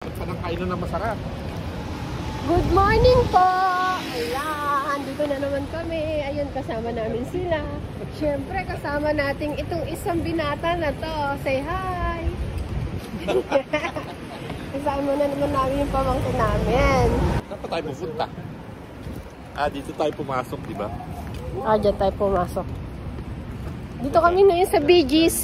Pa ng kainan na masarap. Good morning po! Ayan, dito na naman kami. Ayun, kasama namin sila. Siyempre, kasama natin itong isang binata na to. Say hi! Kasama na naman namin yung pamangkin namin. Saan pa tayo pupunta? Dito tayo pumasok, di ba? Dyan tayo pumasok. Dito kami ngayon sa BGC.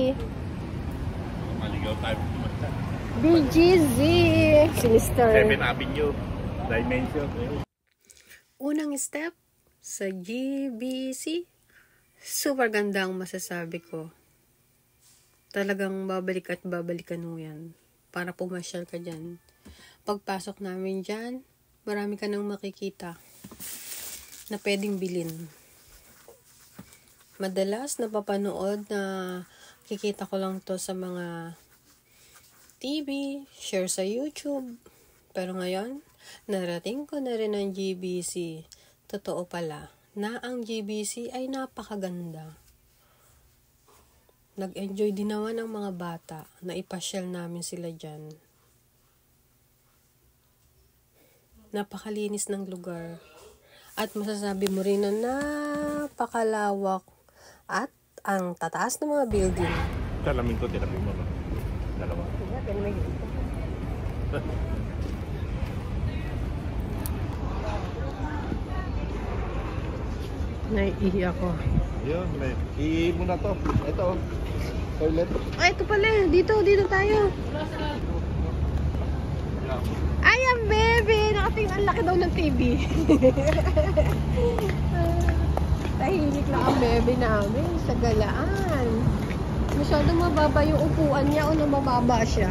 Maligaw tayo pumunta. BGC! Si Mr. 7 Avenue. Dimension. Unang step sa GBC. Super ganda ang masasabi ko. Talagang babalik at babalikan mo yan. Para pumasyal ka dyan. Pagpasok namin dyan, marami ka nang makikita na pwedeng bilhin. Madalas napapanood na kikita ko lang to sa mga TV, share sa YouTube. Pero ngayon, narating ko na rin ang GBC. Totoo pala na ang GBC ay napakaganda. Nag-enjoy din naman ang mga bata na ipasyal namin sila dyan. Napakalinis ng lugar. At masasabi mo rin na napakalawak at ang tataas ng mga building. Salamin ko, tinabi mo. No? Dalawa. Naiihi ako. Yun, may. Ihi mo na to. Ito, toilet. Ay, ito pala. Dito tayo. Ay, ang bebe. Nakatingin, ang laki daw ng TV. Tahimik na ang bebe namin sa galaan. Masyadong mababa yung upuan niya o na mababa siya.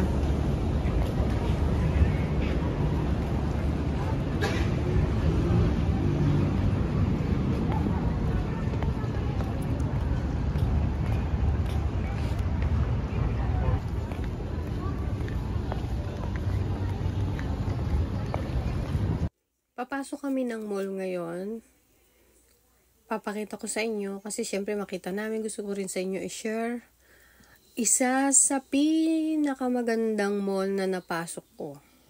Papasok kami ng mall ngayon. Papakita ko sa inyo kasi syempre makita namin, gusto ko rin sa inyo i-share. Isa sa pinakamagandang mall na napasok ko.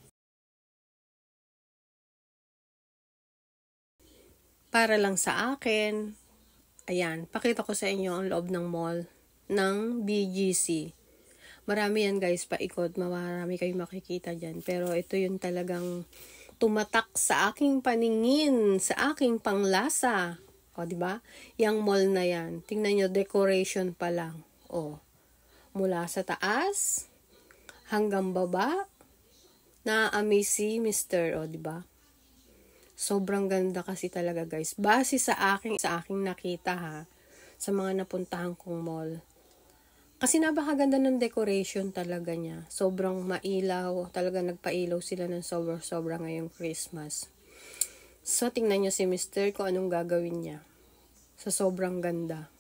Para lang sa akin, ayan, pakita ko sa inyo ang loob ng mall ng BGC. Marami yan guys, paikot, marami kayong makikita dyan. Pero ito yung talagang tumatak sa aking paningin, sa aking panglasa. O, di ba? Yang mall na yan. Tingnan nyo, decoration pa lang. O, mula sa taas hanggang baba, na-amaze si Mr. O, di ba? Sobrang ganda kasi talaga, guys. Base sa aking nakita ha, sa mga napuntahan kong mall. Kasi napakaganda ng decoration talaga niya. Sobrang mailaw. Talaga nagpailaw sila ng sobra ngayong Christmas. So, tingnan nyo si Mr. kung anong gagawin niya. Sa sobrang ganda.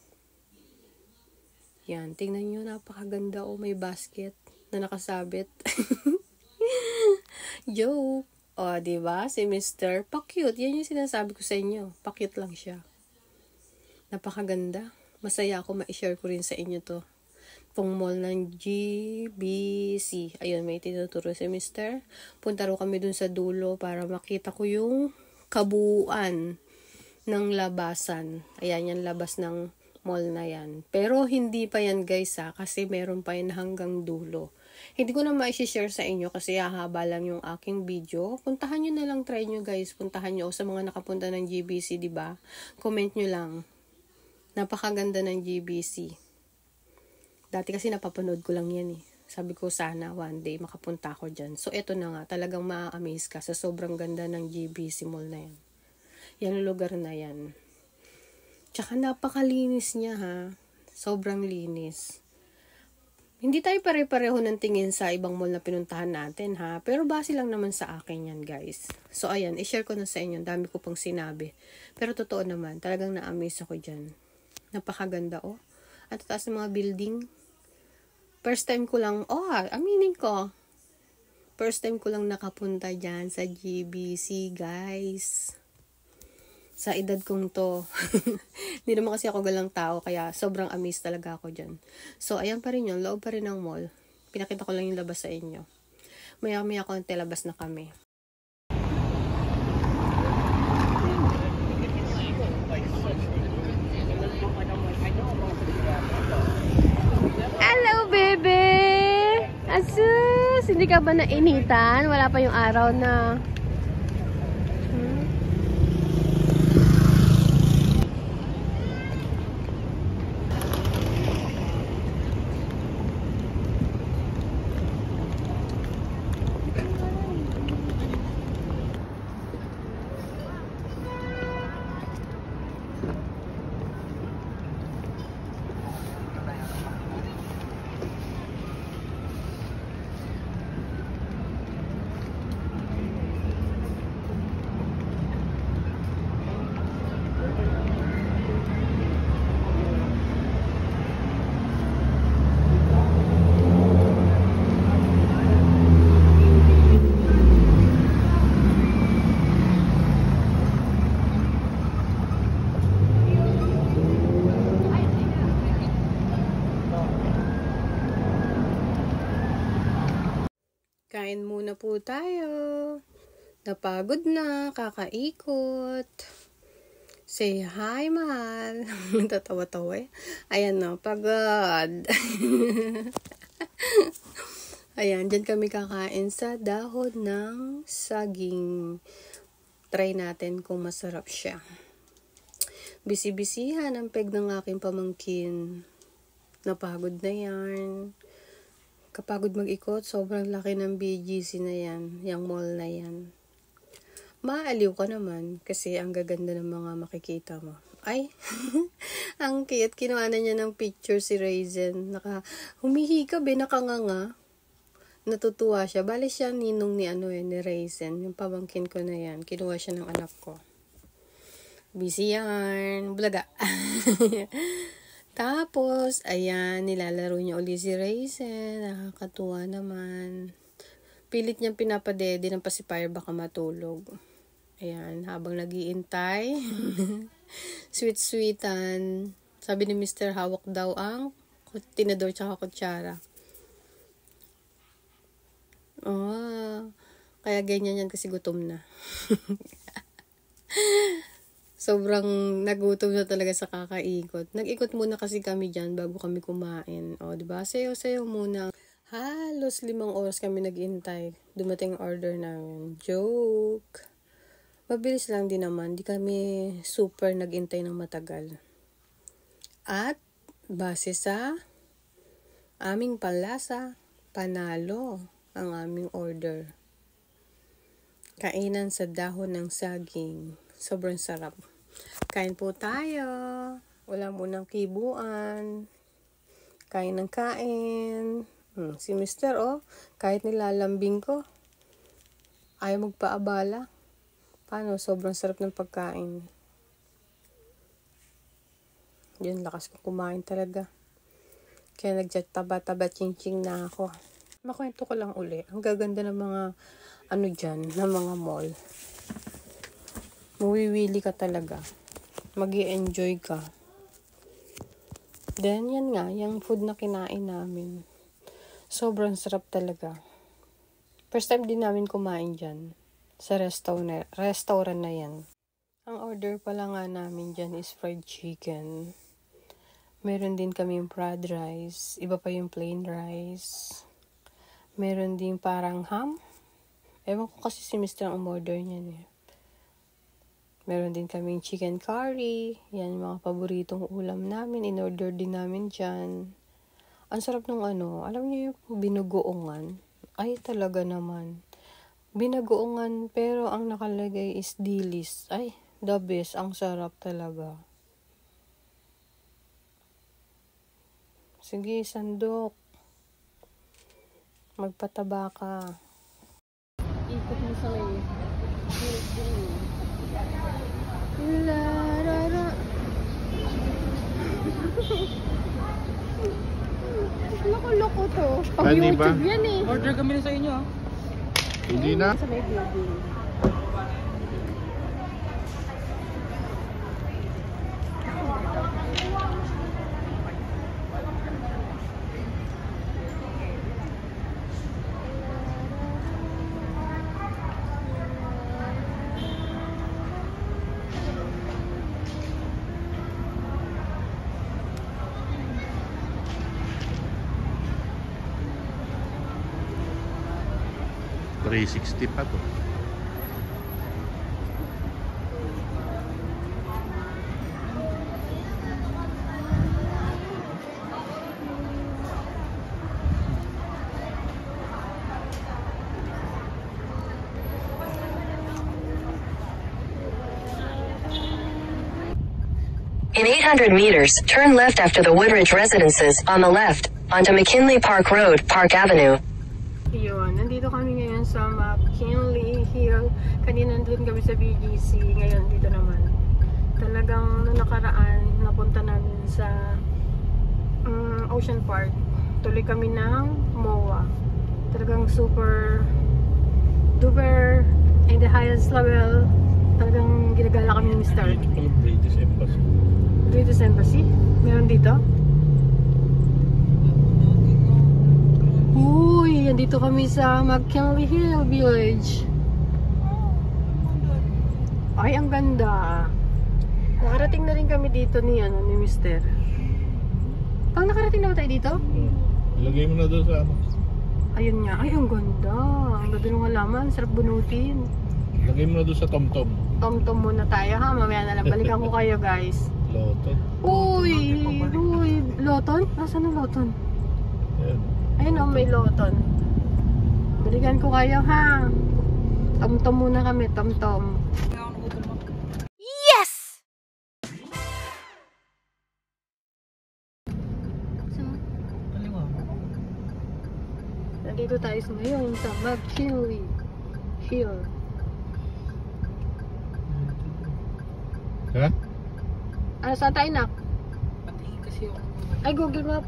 Yan. Tingnan nyo, napakaganda. Oh, may basket na nakasabit. Joke. O, diba? Si Mr. Pa-cute. Yan yung sinasabi ko sa inyo. Pa-cute lang siya. Napakaganda. Masaya ako ma-share ko rin sa inyo to. Itong mall ng GBC. Ayun, may tinuturo si Mr. Punta ro kami dun sa dulo para makita ko yung kabuuan ng labasan. Ayan, yung labas ng mall na yan. Pero hindi pa yan guys ha, kasi meron pa yan hanggang dulo. Hindi ko na ma-share sa inyo kasi hahaba lang yung aking video. Puntahan nyo na lang, try nyo guys. Puntahan nyo sa mga nakapunta ng GBC, diba? Comment nyo lang. Napakaganda ng GBC. Dati kasi napapanood ko lang yan eh. Sabi ko sana one day makapunta ako dyan. So eto na nga, talagang ma-amaze ka sa sobrang ganda ng GBC Mall na yan. Yan lugar na yan. Tsaka napakalinis niya ha. Sobrang linis. Hindi tayo pare-pareho ng tingin sa ibang mall na pinuntahan natin ha. Pero base lang naman sa akin yan guys. So ayan, i-share ko na sa inyo. Dami ko pang sinabi. Pero totoo naman, talagang na-amaze ako dyan. Napakaganda oh. At taas ng mga building. First time ko lang, aminin ko. First time ko lang nakapunta dyan sa GBC, guys. Sa edad kong to. Hindi naman kasi ako galang tao, kaya sobrang amazed talaga ako dyan. So, ayan pa rin yun. Loob pa rin ng mall. Pinakita ko lang yung labas sa inyo. Maya-maya konti labas na kami. Hello, baby! Asus! Hindi ka ba nainitan? Wala pa yung araw na... Kain muna po tayo. Napagod na, kakaikot. Say hi, mahal. Tatawa-tawa eh. Ayan na, pagod. Ayan, dyan kami kakain sa dahon ng saging. Try natin kung masarap siya. Bisi-bisihan ang peg ng aking pamangkin. Napagod na yan. Kapagod mag-ikot, sobrang laki ng BGC na yan. Yung mall na yan. Maaliw ka naman kasi ang gaganda ng mga makikita mo. Ay, ang cute. Kinuha na niya ng picture si Raisin. Humihikab eh, nakanganga. Natutuwa siya. Bali siya ninong ni Raisin. Yung pamangkin ko na yan. Kinuha siya ng anak ko. Busy yarn. Bulaga. Tapos, ayan, nilalaro niya uli si Raisin. Nakakatuwa naman. Pilit niyang pinapadede ng pacifier baka matulog. Ayan, habang nag-iintay. Sweet-sweetan. Sabi ni Mr. hawak daw ang tinador tsaka kutsara. Oh, kaya ganyan yan kasi gutom na. Sobrang nagutom na talaga sa kakaikot. Nag-ikot muna kasi kami dyan bago kami kumain. O, diba? Sayo-sayo muna. Halos 5 oras kami nag-intay. Dumating order namin. Joke. Mabilis lang din naman. Di kami super nag-intay ng matagal. At, base sa aming panlasa, panalo ang aming order. Kainan sa dahon ng saging. Sobrang sarap. Kain po tayo. Wala munang kibuan. Kain ng kain. Si Mr. Kahit nilalambing ko, ayaw magpaabala. Paano? Sobrang sarap ng pagkain. Yun, lakas ko kumain talaga. Kaya nag-chat taba-taba ching-ching na ako. Makwento ko lang uli. Ang gaganda ng mga dyan, ng mga mall. Mawiwili ka talaga. Mag-i-enjoy ka. Then, yan nga, yung food na kinain namin. Sobrang sarap talaga. First time din namin kumain dyan. Sa restaurant na yan. Ang order pala nga namin dyan is fried chicken. Meron din kami yung fried rice. Iba pa yung plain rice. Meron din parang ham. Ewan ko kasi si Mr. ang umorder niyan eh. Meron din kaming chicken curry. Yan yung mga paboritong ulam namin. In-order din namin dyan. Ang sarap nung alam niyo yung binugoongan? Ay, talaga naman. Binagoongan, pero ang nakalagay is dilis. Ay, the best. Ang sarap talaga. Sige, sandok. Magpataba ka. Ikot mo sa may la-ra-ra. Loko-loko to. Pag YouTube yan eh. Order kami na sa inyo. Hindi na. Sa may building. 360 pa to. In 800 meters, turn left after the Woodridge Residences, on the left, onto McKinley Park Road, Park Avenue. Yun, nandito kami ngayon sa McKinley Hill. Kanina nandun kami sa BGC, ngayon dito naman. Talagang noong nakaraan, napunta namin sa Ocean Park. Tuloy kami ng MOA. Talagang super duper in the highest level. Talagang ginagala kami ni Mr. British Embassy. British Embassy? Meron dito? Uy, andito kami sa McKinley Hill Village. Ay, ang ganda. Nakarating na rin kami dito ni Mr. Pag nakarating na ba tayo dito? Ilagay mo na doon sa ano. Ayun nga. Ay, ang ganda. Ang ganda ng halaman. Sarap bunutin. Ilagay mo na doon sa TomTom. Tom-tom muna tayo ha. Mamaya na lang. Balikan ko kayo guys. Loton. Uy! Loton? Nasaan ang Loton? Ayan. Ayun o, may Loton. Balikan ko kayo ha. Tom-tom muna kami. Tom-tom. Yes! Nandito tayo ngayon sa McKinley Hill. Ha? Ano, saan tayo nak? Patingin kasi yung... Ay, Google Map.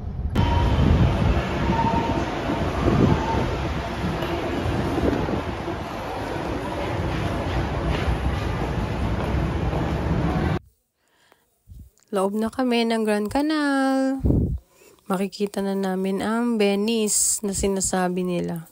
Loob na kami ng Grand Canal. Makikita na namin ang Venice na sinasabi nila.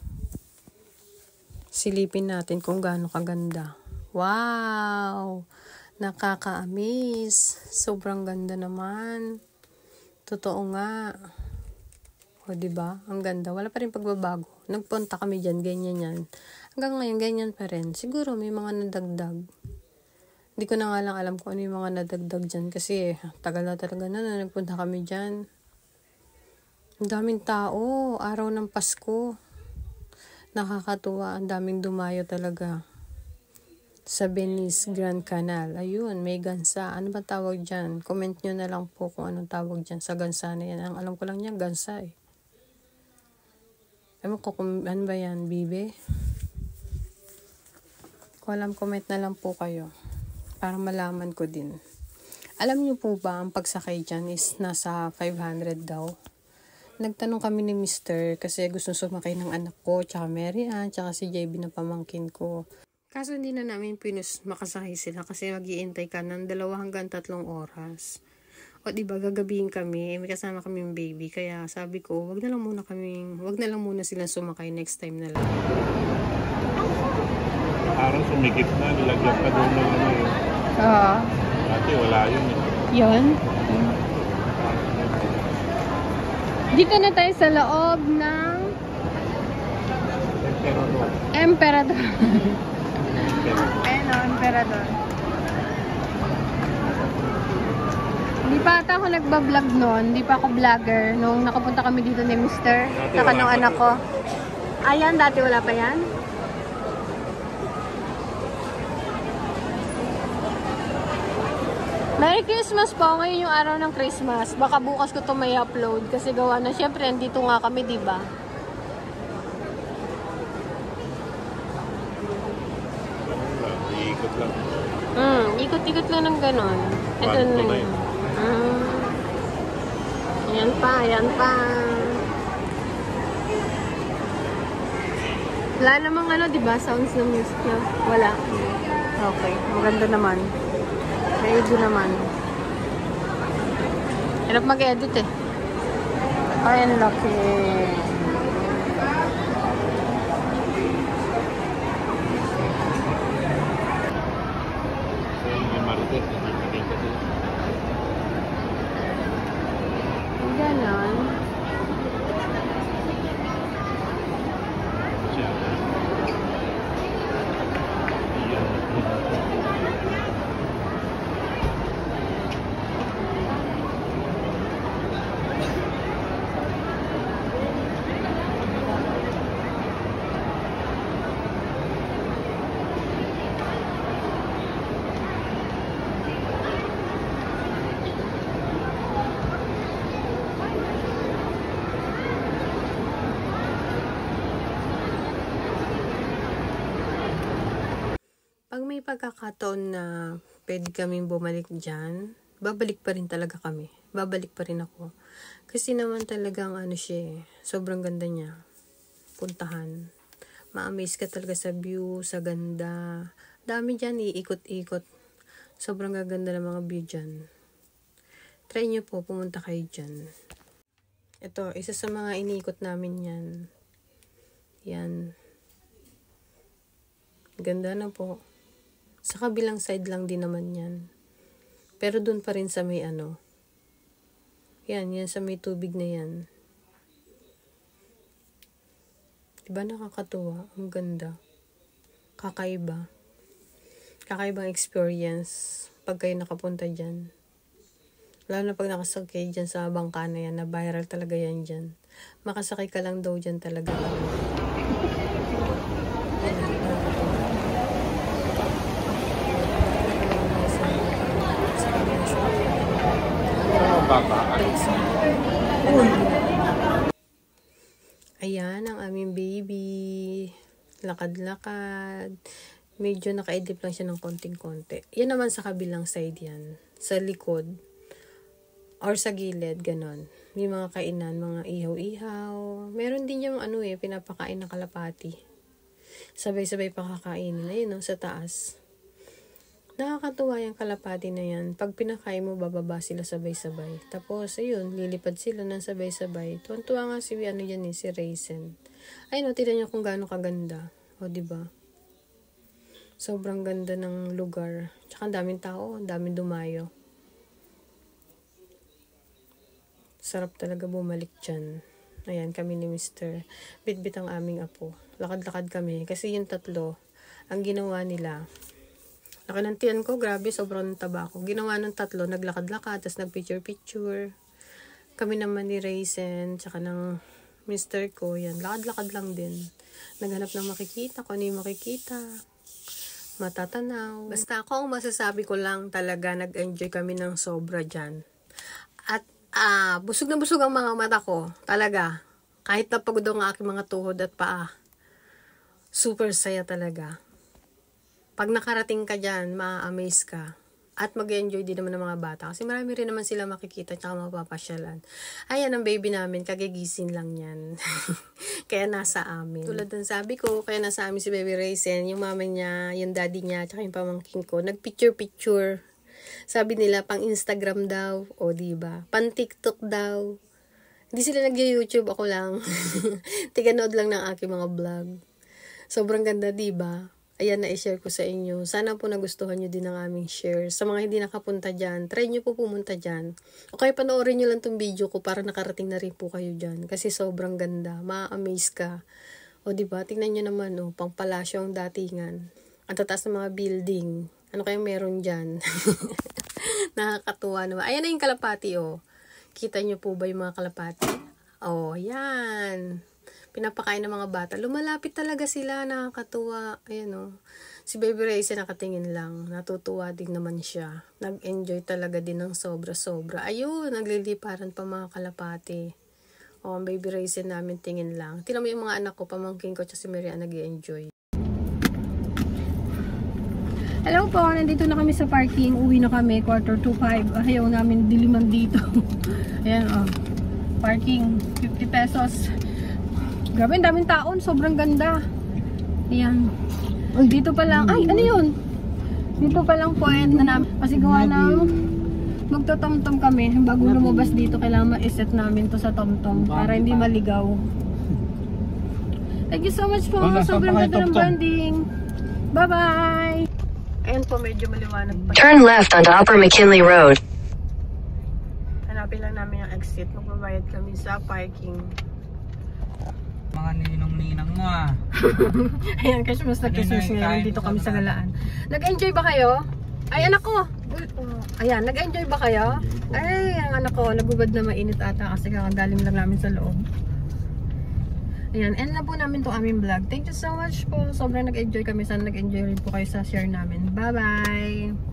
Silipin natin kung gaano kaganda. Wow! Nakaka-amaze. Sobrang ganda naman. Totoo nga. O, diba? Ang ganda. Wala pa rin pagbabago. Nagpunta kami dyan, ganyan yan. Hanggang ngayon, ganyan pa rin. Siguro may mga nadagdag. Hindi ko na nga lang alam kung ano yung mga nadagdag dyan. Kasi tagal na talaga na nagpunta kami dyan. Ang daming tao. Araw ng Pasko. Nakakatuwa. Ang daming dumayo talaga. Sa Venice Grand Canal. Ayun, may gansa. Ano ba tawag dyan? Comment nyo na lang po kung anong tawag dyan sa gansa na yan. Ang alam ko lang yan, gansa eh. Ewan ko kung ano ba yan, bibe? Kung alam, comment na lang po kayo. Para malaman ko din. Alam nyo po ba, ang pagsakay dyan is nasa 500 daw. Nagtanong kami ni Mr. kasi gusto sumakay ng anak ko, tsaka Mary Ann, tsaka si JB na pamangkin ko. Kaso hindi na namin makasakay sila kasi mag-iintay ka ng 2 hanggang 3 oras. O diba, gagabihin kami, may kasama kaming baby. Kaya sabi ko, wag na lang muna silang sumakay, next time na lang. Parang sumikip na, nilagyan pa doon ng ano yun. Oo. Dati wala yun eh. Yun? Dito na tayo sa loob ng Emperador. Ayun o, Emperador. Hindi pa ata ako nagbablog noon. Hindi pa ako vlogger. Nung nakapunta kami dito ni Mr. Saka nung anak ko. Ayan, dati wala pa yan. Merry Christmas po. Ngayon yung araw ng Christmas. Baka bukas ko ito may upload. Kasi gawa na, syempre, nandito nga kami, diba? Ikot lang. Ikot-ikot lang ng ganon. Ito na yun. Ayan pa, ayan pa. Wala namang ano, diba? Sounds ng music na. Wala. Okay. Maganda naman. Ready naman. Hirap mag-edit eh. Ay, ang laki. Ganon. may pagkakataon na pwede kaming bumalik dyan, babalik pa rin talaga kami. Babalik pa rin ako. Kasi naman talagang ano siya, sobrang ganda niya. Puntahan. Ma-amaze ka talaga sa view, sa ganda. Dami dyan, iikot-ikot. Sobrang gaganda ng mga view dyan. Try nyo po, pumunta kayo dyan. Ito, isa sa mga iniikot namin yan. Yan. Ganda na po. Sa kabilang side lang din naman yan. Pero dun pa rin sa may ano. Yan sa may tubig na yan. Diba nakakatuwa? Ang ganda. Kakaiba. Kakaibang experience pag kayo nakapunta dyan. Lalo na pag nakasakay dyan sa bangka na yan, na viral talaga yan dyan. Makasakay ka lang daw dyan talaga. Ayan ang aming baby. Lakad-lakad. Medyo naka-edip lang siya ng konting-konti. Yan naman sa kabilang side yan. Sa likod. Or sa gilid, ganon. May mga kainan, mga ihaw-ihaw. Meron din yung pinapakain na kalapati. Sabay-sabay pakakainin. Ayun sa taas. Nakakatuwa yung kalapati na yan. Pag pinakain mo, bababa sila sabay-sabay. Tapos, ayun, lilipad sila ng sabay-sabay. Tuwan-tuwa nga si Raisin. Ayun, tignan nyo kung gaano kaganda. O, diba? Sobrang ganda ng lugar. Tsaka ang daming tao, ang daming dumayo. Sarap talaga bumalik dyan. Ayan, kami ni Mr. Bitbit ang aming apo. Lakad-lakad kami. Kasi yung tatlo, ang ginawa nila, laki ng tiyan ko, grabe, sobrang taba ko. Ginawa ng tatlo, naglakad-lakad, tapos nagpicture-picture. Kami naman ni Raisin, tsaka ng Mr. ko, yan, lakad-lakad lang din. Naghanap ng makikita, kung ano yung makikita. Matatanaw. Basta ako, masasabi ko lang talaga, nag-enjoy kami ng sobra dyan. At busog na busog ang mga mata ko. Talaga. Kahit napagod ang aking mga tuhod at paa. Super saya talaga. Pag nakarating ka dyan, ma-amaze ka. At mag-enjoy din naman ng mga bata. Kasi marami rin naman sila makikita at mapapasyalan. Ayan ang baby namin. Kagigising lang yan. Kaya nasa amin. Tulad ng sabi ko, kaya nasa amin si Baby Raisin. Yung mama niya, yung daddy niya, tsaka yung pamangkin ko. Nag-picture-picture. Sabi nila, pang Instagram daw. O, diba? Pang TikTok daw. Hindi sila nag-YouTube. Ako lang. Tiganood lang ng aking mga vlog. Sobrang ganda, diba? Ayan, na-share ko sa inyo. Sana po nagustuhan nyo din ang aming share. Sa mga hindi nakapunta dyan, try nyo po pumunta dyan. O kaya panoorin nyo lang tong video ko para nakarating na rin po kayo dyan. Kasi sobrang ganda. Ma-amaze ka. O, diba? Tingnan nyo naman, pang palasyo ang datingan. Ang tataas ng mga building. Ano kayang meron dyan? Nakakatuwa naman. Ayan na yung kalapati, Kita nyo po ba yung mga kalapati? Yan. Pinapakain ng mga bata. Lumalapit talaga sila. Nakakatuwa. Ayan, Si Baby Raisin nakatingin lang. Natutuwa din naman siya. Nag-enjoy talaga din ng sobra-sobra. Ayun, nagliliparan pa mga kalapati. Ang Baby Raisin namin tingin lang. Tingnan mo yung mga anak ko, pamangkin ko, si Maria nag-enjoy. Hello po, nandito na kami sa parking. Uwi na kami, 4:45. Ayaw namin diliman dito. Ayan, parking, 50 pesos. Grabe, ang daming taon. Sobrang ganda. Ayan. Dito pa lang. Ay, ano yun? Dito pa lang point na namin. Kasi gawa na magto-tomtom kami. Bago lumabas dito, kailangan ma-set namin to sa tomtom para hindi maligaw. Thank you so much po. Sobrang ganda ng bonding. Bye-bye! Ayan po, medyo maliwanag pa. Turn left onto Upper McKinley Road. Hanapin lang namin yung exit. Magbabayad kami sa parking. Mga ninong-ninang mo Ayan, Christmas na Christmas ngayon. Dito kami sa Galaan. Nag-enjoy ba kayo? Ay, anak ko! Ayan, nag-enjoy ba kayo? Ay, ang anak ko, nagubad na mainit ata kasi kakagaling lang namin sa loob. Ayan, end na po namin itong aming vlog. Thank you so much po. Sobrang nag-enjoy kami. Sana nag-enjoy rin po kayo sa share namin. Bye-bye!